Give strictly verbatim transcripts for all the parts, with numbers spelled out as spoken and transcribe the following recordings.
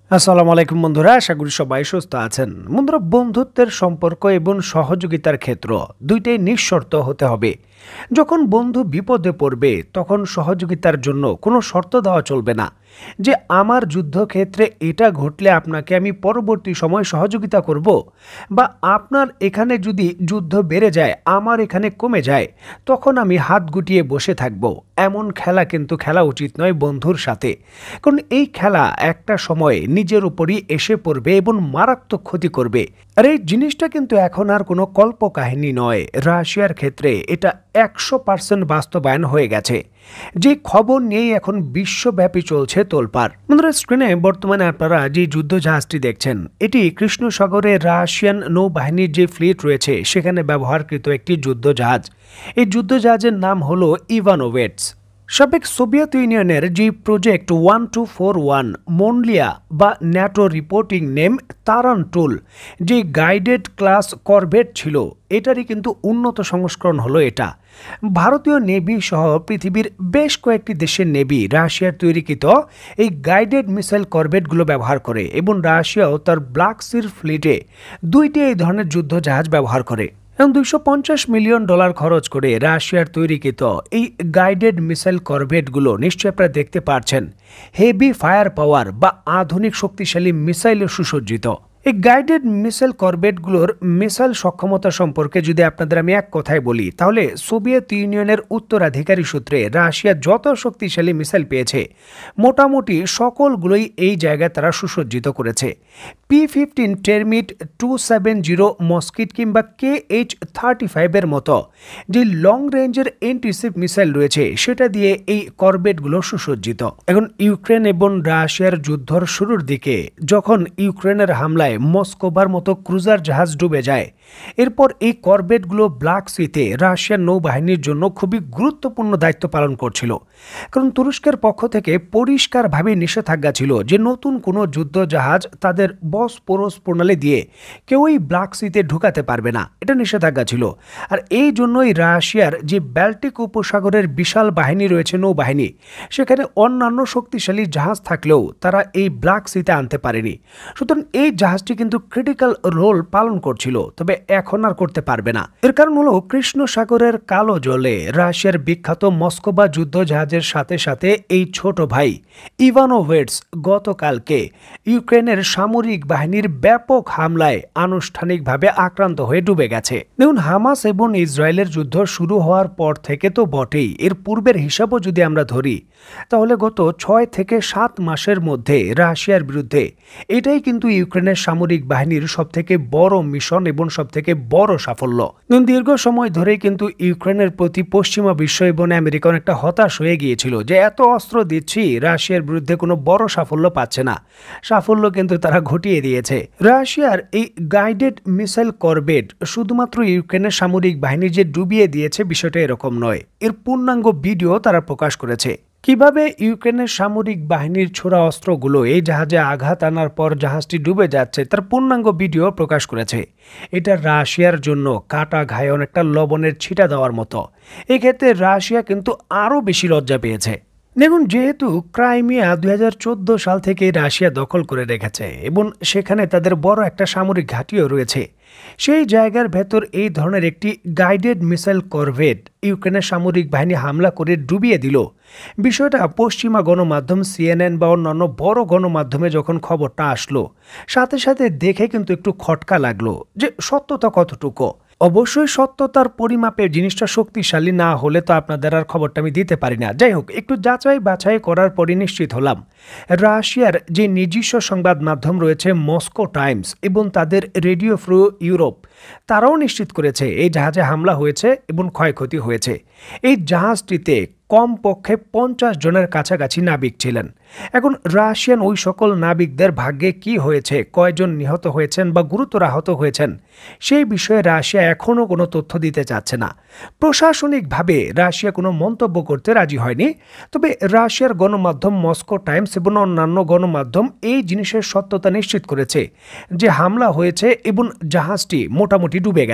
আসসালামু আলাইকুম বন্ধুরা, আশা করি সবাই সুস্থ আছেন। বন্ধুরা, বন্ধুত্বের সম্পর্ক এবং সহযোগিতার ক্ষেত্র দুইটাই নিঃশর্ত হতে হবে। যখন বন্ধু বিপদে পড়বে তখন সহযোগিতার জন্য কোনো শর্ত দেওয়া চলবে না যে আমার যুদ্ধক্ষেত্রে এটা ঘটলে আপনাকে আমি পরবর্তী সময় সহযোগিতা করব, বা আপনার এখানে যদি যুদ্ধ বেড়ে যায় আমার এখানে কমে যায় তখন আমি হাত গুটিয়ে বসে থাকব। এমন খেলা কিন্তু খেলা উচিত নয় বন্ধুর সাথে, কারণ এই খেলা একটা সময় নিজের উপরই এসে পড়বে এবং মারাত্মক ক্ষতি করবে। আর এই জিনিসটা কিন্তু এখন আর কোনো কল্পকাহিনী নয়, রাশিয়ার ক্ষেত্রে এটা একশো পার্সেন্ট বাস্তবায়ন হয়ে গেছে। যে খবর নিয়েই এখন বিশ্বব্যাপী চলছে তোলপাড়। বন্ধুরা, স্ক্রিনে বর্তমানে আপনারা যে যুদ্ধ জাহাজটি দেখছেন এটি কৃষ্ণ সাগরে রাশিয়ান নৌবাহিনীর যে ফ্লিট রয়েছে সেখানে ব্যবহারকৃত একটি যুদ্ধ জাহাজ। এই যুদ্ধ জাহাজের নাম হলো ইভানোভেটস। সাবেক সোভিয়েত ইউনিয়নের যে project one two four one মনলিয়া বা ন্যাটো রিপোর্টিং নেম তারান্টুল যে গাইডেড ক্লাস করভেট ছিল, এটারই কিন্তু উন্নত সংস্করণ হলো এটা। ভারতীয় নেভি সহ পৃথিবীর বেশ কয়েকটি দেশের নেভি রাশিয়ার তৈরিকৃত এই গাইডেড মিসাইল করভেটগুলো ব্যবহার করে, এবং রাশিয়াও তার ব্ল্যাক সির ফ্লিটে দুইটি এই ধরনের যুদ্ধ জাহাজ ব্যবহার করে। এবং দুইশো পঞ্চাশ মিলিয়ন ডলার খরচ করে রাশিয়ার তৈরিকৃত এই গাইডেড মিসাইল করভেটগুলো নিশ্চয়ই আপনারা দেখতে পাচ্ছেন হেভি ফায়ার পাওয়ার বা আধুনিক শক্তিশালী মিসাইলে সুসজ্জিত। এই গাইডেড মিসাইল করভেটগুলোর মিসাইল সক্ষমতা সম্পর্কে যদি আপনাদের আমি এক কথায় বলি, তাহলে সোভিয়েত ইউনিয়নের উত্তরাধিকারী সূত্রে রাশিয়া যত শক্তিশালী মিসাইল পেয়েছে মোটামুটি সকলগুলোই এই জায়গায় তারা সুসজ্জিত করেছে। P fifteen Termit two seven zero Moskit কিংবা কে এইচ থার্টি ফাইভের মতো যে লং রেঞ্জের এন্টিশিপ মিসাইল রয়েছে সেটা দিয়ে এই করভেটগুলো সুসজ্জিত। এখন ইউক্রেন এবং রাশিয়ার যুদ্ধর শুরুর দিকে যখন ইউক্রেনের হামলায় মস্কোবার মতো ক্রুজার জাহাজ ডুবে যায়, এরপর এই করভেটগুলো ব্ল্যাক সিতে রাশিয়ার নৌবাহিনীর জন্য খুবই গুরুত্বপূর্ণ দায়িত্ব পালন করছিল, কারণ তুরস্কের পক্ষ থেকে পরিষ্কারভাবে নিষেধাজ্ঞা ছিল যে নতুন কোনো যুদ্ধ জাহাজ তাদের বসপোরস প্রণালী দিয়ে কেউই ব্ল্যাক সিতে ঢুকাতে পারবে না, এটা নিষেধাজ্ঞা ছিল। আর এই জন্যই রাশিয়ার যে ব্যাল্টিক উপসাগরের বিশাল বাহিনী রয়েছে নৌবাহিনী, সেখানে অন্যান্য শক্তিশালী জাহাজ থাকলেও তারা এই ব্ল্যাক সিতে আনতে পারেনি। সুতরাং এই জাহাজটি কিন্তু ক্রিটিক্যাল রোল পালন করছিল, তবে এখন আর করতে পারবে না। এর কারণ হলো কৃষ্ণ সাগরের কালো জলে রাশিয়ার বিখ্যাত মস্কোবা যুদ্ধ জাহাজের সাথে সাথে এই ছোট ভাই ইভানোভেটস গতকালকে ইউক্রেনের সামরিক বাহিনীর ব্যাপক হামলায় আনুষ্ঠানিকভাবে আক্রান্ত হয়ে ডুবে গেছে। দেখুন, হামাস এবং ইসরায়েলের যুদ্ধ শুরু হওয়ার পর থেকে তো বটেই, এর পূর্বের হিসাবও যদি আমরা ধরি তাহলে গত ছয় থেকে সাত মাসের মধ্যে রাশিয়ার বিরুদ্ধে এটাই কিন্তু ইউক্রেনের সামরিক বাহিনীর সব থেকে বড় মিশন এবং সব থেকে বড় সাফল্য। দীর্ঘ সময় ধরে কিন্তু ইউক্রেনের প্রতি পশ্চিমা বিশ্ব এবং আমেরিকা অনেকটা হতাশ হয়ে গিয়েছিল যে এত অস্ত্র দিচ্ছি রাশিয়ার বিরুদ্ধে কোনো বড় সাফল্য পাচ্ছে না। সাফল্য কিন্তু তারা ঘটিয়ে দিয়েছে। রাশিয়ার এই গাইডেড মিসাইল করভেট শুধুমাত্র ইউক্রেনের সামরিক বাহিনী যে ডুবিয়ে দিয়েছে বিষয়টা এরকম নয়, এর পূর্ণাঙ্গ ভিডিও তারা প্রকাশ করেছে। কিভাবে ইউক্রেনের সামরিক বাহিনীর ছোড়া অস্ত্রগুলো এই জাহাজে আঘাত আনার পর জাহাজটি ডুবে যাচ্ছে তার পূর্ণাঙ্গ ভিডিও প্রকাশ করেছে। এটা রাশিয়ার জন্য কাটা ঘায়ে অনেকটা লবণের ছিটা দেওয়ার মতো। এক্ষেত্রে রাশিয়া কিন্তু আরও বেশি লজ্জা পেয়েছে। দেখুন, যেহেতু ক্রাইমিয়া দুই হাজার চোদ্দ সাল থেকে রাশিয়া দখল করে রেখেছে এবং সেখানে তাদের বড় একটা সামরিক ঘাঁটিও রয়েছে, সেই জায়গার ভেতর এই ধরনের একটি গাইডেড মিসাইল করভেট ইউক্রেনের সামরিক বাহিনী হামলা করে ডুবিয়ে দিল। বিষয়টা পশ্চিমা গণমাধ্যম সিএনএন বা অন্যান্য বড় গণমাধ্যমে যখন খবরটা আসলো, সাথে সাথে দেখে কিন্তু একটু খটকা লাগলো যে সত্যতা কতটুকু। অবশ্যই সত্যতার পরিমাপে জিনিসটা শক্তিশালী না হলে তো আপনাদের আর খবরটা আমি দিতে পারি না। যাই হোক, একটু যাচাই বাছাই করার পরই নিশ্চিত হলাম রাশিয়ার যে নিজস্ব সংবাদ মাধ্যম রয়েছে মস্কো টাইমস এবং তাদের রেডিও ফ্রি ইউরোপ, তারাও নিশ্চিত করেছে এই জাহাজে হামলা হয়েছে এবং ক্ষয়ক্ষতি হয়েছে। এই জাহাজটিতে কমপক্ষে পঞ্চাশ জনের কাছাকাছি নাবিক ছিলেন। এখন রাশিয়ান ওই সকল নাবিকদের ভাগ্যে কি হয়েছে, কয়জন নিহত হয়েছেন বা গুরুতর আহত হয়েছেন, সেই বিষয়ে রাশিয়া এখনও কোনো তথ্য দিতে চাচ্ছে না। প্রশাসনিকভাবে রাশিয়া কোনো মন্তব্য করতে রাজি হয়নি, তবে রাশিয়ার গণমাধ্যম মস্কো টাইমস এবং অন্যান্য গণমাধ্যম এই জিনিসের সত্যতা নিশ্চিত করেছে যে হামলা হয়েছে এবং জাহাজটি মোটামুটি ডুবে গেছে।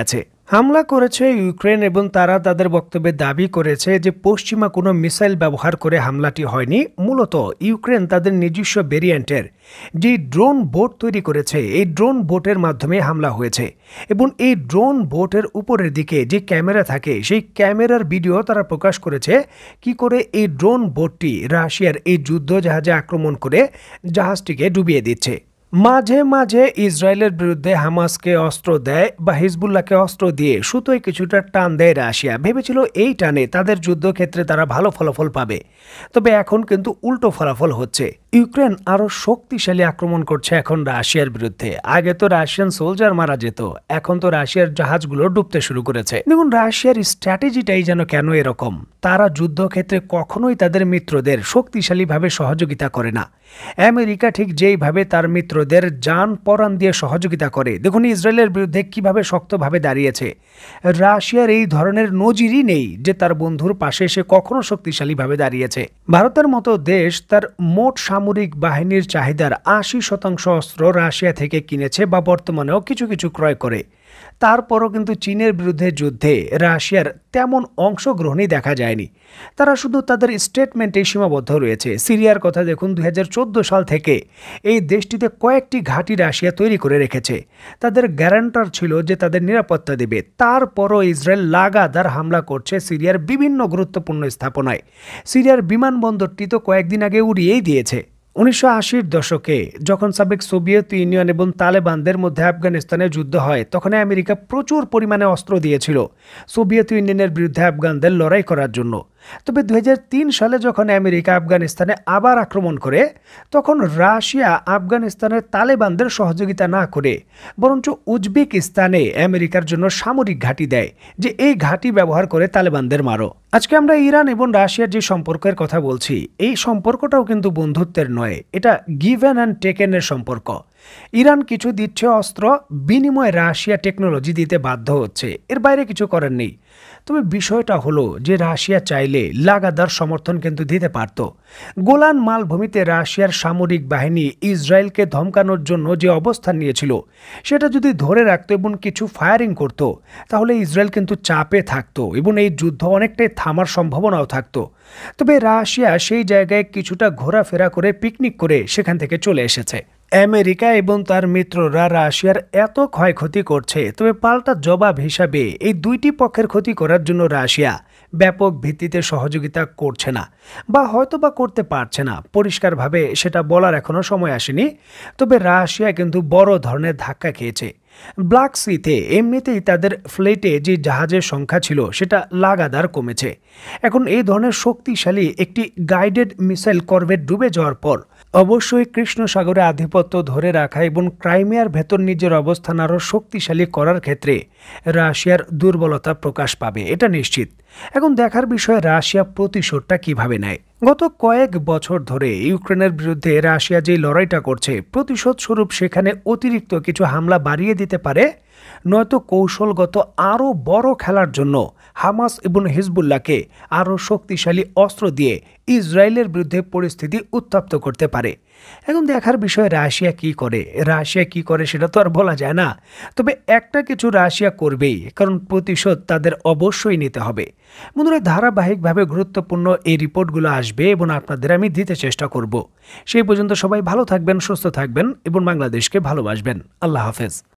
হামলা করেছে ইউক্রেন এবং তারা তাদের বক্তব্যে দাবি করেছে যে পশ্চিমা কোনো মিসাইল ব্যবহার করে হামলাটি হয়নি। মূলত ইউক্রেন তাদের নিজস্ব ভেরিয়েন্টের যে ড্রোন বোট তৈরি করেছে, এই ড্রোন বোটের মাধ্যমে হামলা হয়েছে এবং এই ড্রোন বোটের উপরের দিকে যে ক্যামেরা থাকে সেই ক্যামেরার ভিডিও তারা প্রকাশ করেছে কি করে এই ড্রোন বোটটি রাশিয়ার এই যুদ্ধ জাহাজে আক্রমণ করে জাহাজটিকে ডুবিয়ে দিচ্ছে। মাঝে মাঝে ইসরায়েলের বিরুদ্ধে হামাসকে অস্ত্র দেয় বা হিজবুল্লাহকে অস্ত্র দিয়ে সুতোয় কিছুটা টান দেয় রাশিয়া। ভেবেছিল এই টানে তাদের যুদ্ধক্ষেত্রে তারা ভালো ফলাফল পাবে, তবে এখন কিন্তু উল্টো ফলাফল হচ্ছে। ইউক্রেন আরো শক্তিশালী আক্রমণ করছে এখন রাশিয়ার বিরুদ্ধে। আগে তো রাশিয়ান সোলজার মারা যেত, এখন তো রাশিয়ার জাহাজগুলো ডুবতে শুরু করেছে। দেখুন রাশিয়ার স্ট্র্যাটেজিটাই যেন কেন এরকম, তারা যুদ্ধক্ষেত্রে কখনোই তাদের মিত্রদের শক্তিশালীভাবে সহযোগিতা করে না। আমেরিকা ঠিক যেইভাবে তার মিত্রদের জান পরাণ দিয়ে সহযোগিতা করে, দেখুন ইসরায়েলের বিরুদ্ধে কিভাবে শক্তভাবে দাঁড়িয়েছে। রাশিয়ার এই ধরনের নজিরই নেই যে তার বন্ধুর পাশে সে কখনো শক্তিশালীভাবে দাঁড়িয়েছে। ভারতের মতো দেশ তার মোট সামরিক বাহিনীর চাহিদার আশি শতাংশ অস্ত্র রাশিয়া থেকে কিনেছে বা বর্তমানেও কিছু কিছু ক্রয় করে। তারপরও কিন্তু চীনের বিরুদ্ধে যুদ্ধে রাশিয়ার তেমন অংশগ্রহণই দেখা যায়নি। তারা শুধু তাদের স্টেটমেন্টে সীমাবদ্ধ রয়েছে। সিরিয়ার কথা দেখুন, দুই হাজার চোদ্দো সাল থেকে এই দেশটিতে কয়েকটি ঘাঁটি রাশিয়া তৈরি করে রেখেছে। তাদের গ্যারান্টার ছিল যে তাদের নিরাপত্তা দেবে। তারপরও ইসরায়েল লাগাতার হামলা করছে সিরিয়ার বিভিন্ন গুরুত্বপূর্ণ স্থাপনায়। সিরিয়ার বিমানবন্দরটি তো কয়েকদিন আগে উড়িয়েই দিয়েছে। উনিশশো আশির দশকে যখন সাবেক সোভিয়েত ইউনিয়ন এবং তালেবানদের মধ্যে আফগানিস্তানে যুদ্ধ হয়, তখন আমেরিকা প্রচুর পরিমাণে অস্ত্র দিয়েছিল সোভিয়েত ইউনিয়নের বিরুদ্ধে আফগানদের লড়াই করার জন্য। তবে দুই হাজার তিন সালে যখন আমেরিকা আফগানিস্তানে আবার আক্রমণ করে, তখন রাশিয়া আফগানিস্তানের তালেবানদের সহযোগিতা না করে বরঞ্চ উজবেকিস্তানে আমেরিকার জন্য সামরিক ঘাঁটি দেয় যে এই ঘাঁটি ব্যবহার করে তালেবানদের মারো। আজকে আমরা ইরান এবং রাশিয়ার যে সম্পর্কের কথা বলছি, এই সম্পর্কটাও কিন্তু বন্ধুত্বের নয়, এটা গিভেন অ্যান্ড টেকেনের সম্পর্ক। ইরান কিছু দিচ্ছে অস্ত্র, বিনিময়ে রাশিয়া টেকনোলজি দিতে বাধ্য হচ্ছে, এর বাইরে কিছু করার নেই। তবে বিষয়টা হলো যে রাশিয়া চাইলে লাগাতার সমর্থন কিন্তু দিতে পারত। গোলান মালভূমিতে রাশিয়ার সামরিক বাহিনী ইসরায়েলকে ধমকানোর জন্য যে অবস্থান নিয়েছিল, সেটা যদি ধরে রাখত এবং কিছু ফায়ারিং করত, তাহলে ইসরায়েল কিন্তু চাপে থাকতো এবং এই যুদ্ধ অনেকটাই থামার সম্ভাবনাও থাকতো। তবে রাশিয়া সেই জায়গায় কিছুটা ঘোরাফেরা করে পিকনিক করে সেখান থেকে চলে এসেছে। আমেরিকা এবং তার মিত্ররা রাশিয়ার এত ক্ষয়ক্ষতি করছে, তবে পাল্টা জবাব হিসাবে এই দুইটি পক্ষের ক্ষতি করার জন্য রাশিয়া ব্যাপক ভিত্তিতে সহযোগিতা করছে না, বা হয়তো বা করতে পারছে না। পরিষ্কারভাবে সেটা বলার এখনো সময় আসেনি। তবে রাশিয়া কিন্তু বড় ধরনের ধাক্কা খেয়েছে। ব্ল্যাক সিতে এমনিতেই তাদের ফ্লিটে যে জাহাজের সংখ্যা ছিল সেটা লাগাতার কমেছে। এখন এই ধরনের শক্তিশালী একটি গাইডেড মিসাইল করভেট ডুবে যাওয়ার পর অবশ্যই কৃষ্ণ সাগরে আধিপত্য ধরে রাখা এবং ক্রাইমিয়ার ভেতর নিজের অবস্থান আরও শক্তিশালী করার ক্ষেত্রে রাশিয়ার দুর্বলতা প্রকাশ পাবে, এটা নিশ্চিত। এখন দেখার বিষয় রাশিয়া প্রতিশোধটা কিভাবে নেয়। গত কয়েক বছর ধরে ইউক্রেনের বিরুদ্ধে রাশিয়া যে লড়াইটা করছে, প্রতিশোধ স্বরূপ সেখানে অতিরিক্ত কিছু হামলা বাড়িয়ে দিতে পারে, নয়তো কৌশলগত আরও বড় খেলার জন্য হামাস এবং হিজবুল্লাহকে আরও শক্তিশালী অস্ত্র দিয়ে ইসরায়েলের বিরুদ্ধে পরিস্থিতি উত্তপ্ত করতে পারে। এখন দেখার বিষয় রাশিয়া কি করে। রাশিয়া কি করে সেটা তো আর বলা যায় না, তবে একটা কিছু রাশিয়া করবেই, কারণ প্রতিশোধ তাদের অবশ্যই নিতে হবে। বন্ধুরা, ধারাবাহিকভাবে গুরুত্বপূর্ণ এই রিপোর্টগুলো আসবে এবং আপনাদের আমি দিতে চেষ্টা করব। সেই পর্যন্ত সবাই ভালো থাকবেন, সুস্থ থাকবেন এবং বাংলাদেশকে ভালোবাসবেন। আল্লাহ হাফেজ।